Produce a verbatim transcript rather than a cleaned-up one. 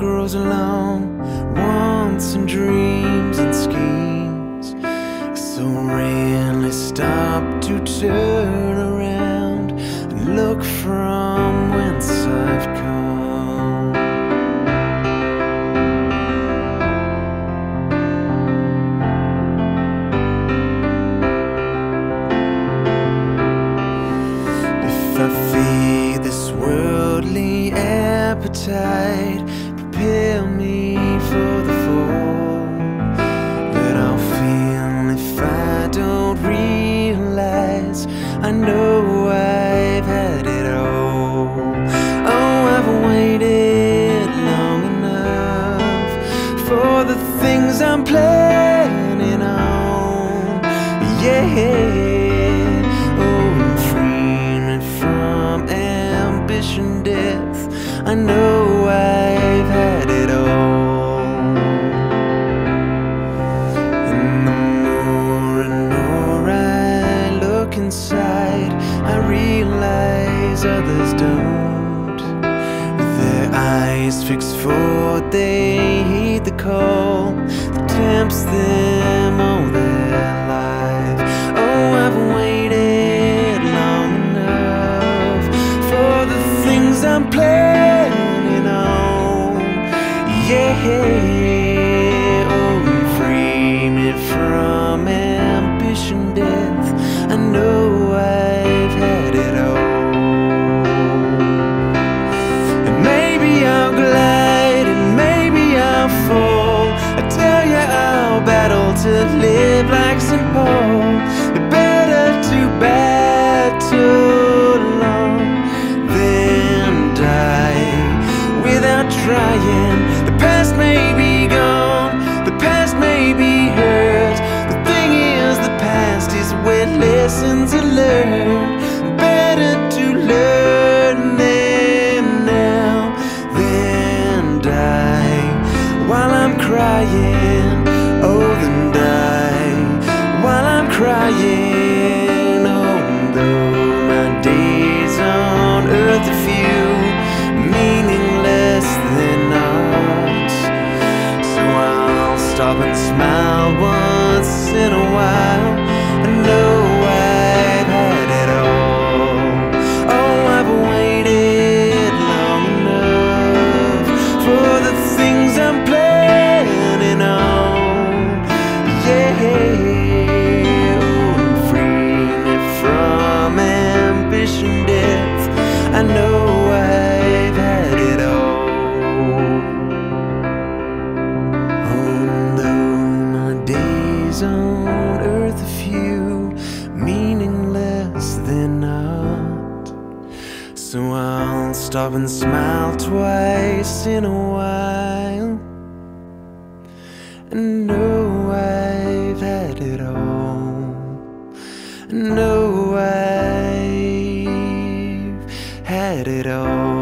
grows along, wants and dreams and schemes, so rarely stop to turn around and look from whence I've come. If I feed this worldly appetite, prepare me for the fall that I'll feel if I don't realize I know I've had it all. Oh, I've waited long enough for the things I'm planning on. Yeah. I know I've had it all. And the more and more I look inside, I realize others don't. With their eyes fixed forward, they heed the call that tempts them all their life. Oh, I've waited long enough for the things I'm planning. Yeah, oh, free me from ambition, death. I know I've had it all. And maybe I'll glide and maybe I'll fall. I tell you I'll battle to live like Saint Paul. But better to battle alone than die without trying. The past may be gone, the past may be hurt. The thing is, the past is where lessons are learned. Better to learn them now than die while I'm crying. Oh, than die while I'm crying. Oh, though my days on earth are few, meaningless they're not, so I'll stop and smile once in a while. I know I've had it all. Oh, I've waited long enough for the things I'm planning on. Yeah, oh, free me from ambition, death. I know I've had it all. On earth a few, meaningless they're not, so I'll stop and smile twice in a while and know I've had it all. Know I've had it all.